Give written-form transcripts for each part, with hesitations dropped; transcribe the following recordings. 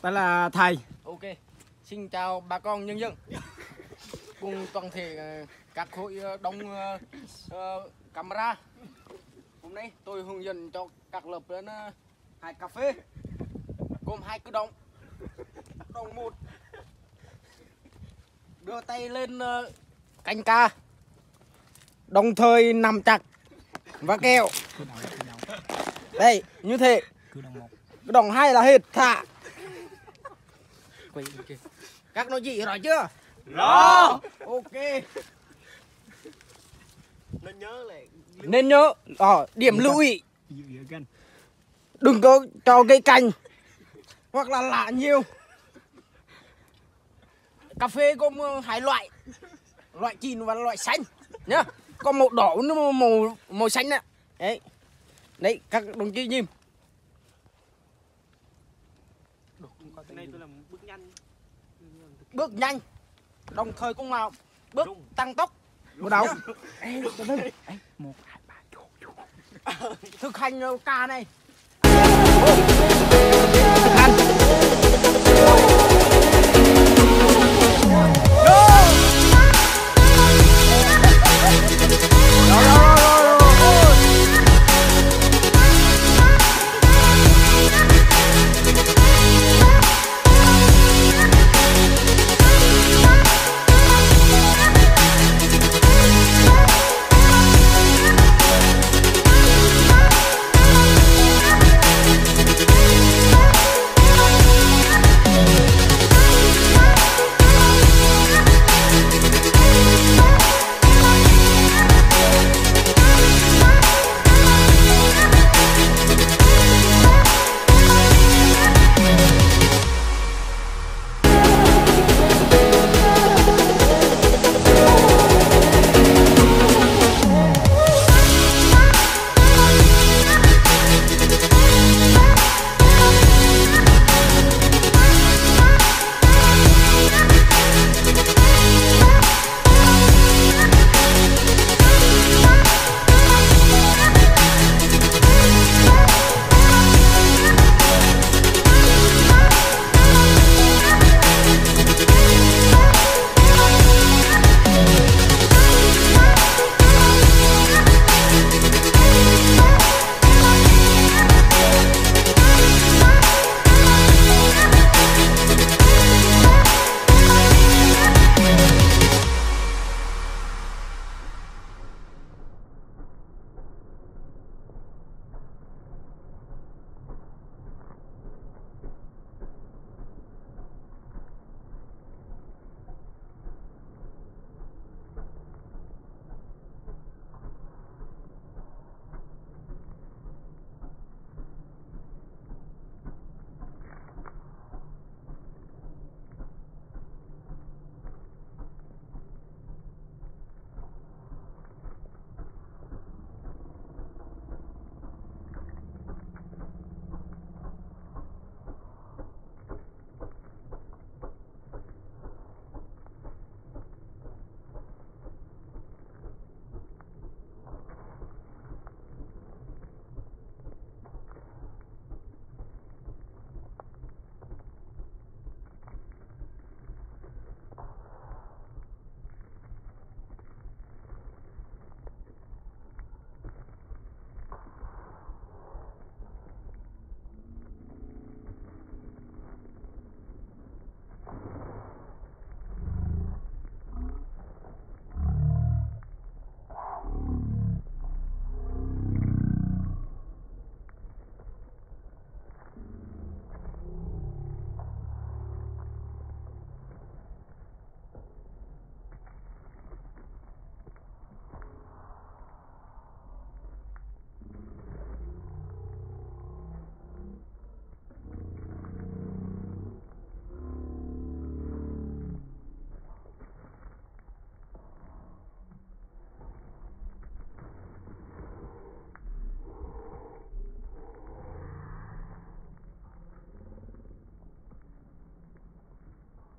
phải là thầy. Ok. Xin chào bà con nhân dân. Cùng toàn thể các hội đông camera. Hôm nay tôi hướng dẫn cho các lớp đến hai cà phê gồm hai cử động. Động 1, đưa tay lên cánh ca, đồng thời nằm chặt và kéo. Đây, như thế. Cử động 2 là hít thả. Các nói gì rõ chưa? Rõ. Ok. Nên nhớ điểm lưu ý đừng có cho cây cành hoặc là lạ nhiều. Cà phê gồm 2 loại, loại chín và loại xanh nhá. Còn màu đỏ nó màu xanh ạ. Đấy. Đấy các đồng chí nhìn. Bước nhanh, đồng thời cũng là bước tăng tốc. Bước đầu. 1, 2, 3 vô. Thực hành ca này. Thực hành.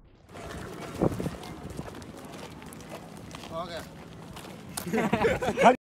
Có kìa.